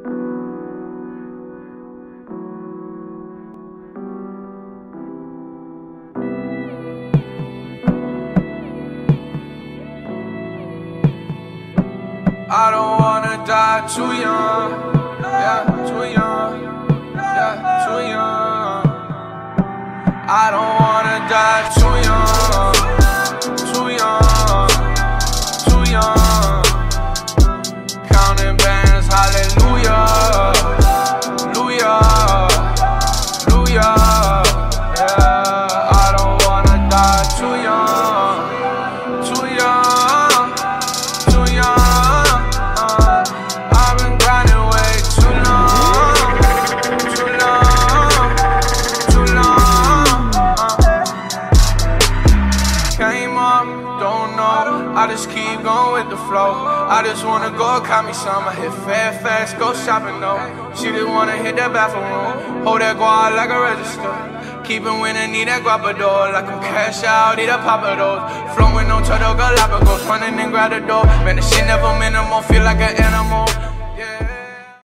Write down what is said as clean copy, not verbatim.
I don't wanna die too young, yeah, too young, yeah, too young. I don't wanna die too young, too young, too young. Counting bands, hallelujah, hallelujah, hallelujah. Yeah, I don't wanna die too young, too young, too young. Don't know, I just keep going with the flow. I just wanna go cop me some. I hit fast, go shopping though. She just wanna hit that bathroom, hold that guard like a register. Keep it winning, need that guapador. Like I'm cash out, need a pop of those. Flowing on Turtle Galapagos, running and grab the door. Man, the shit never minimal, feel like an animal.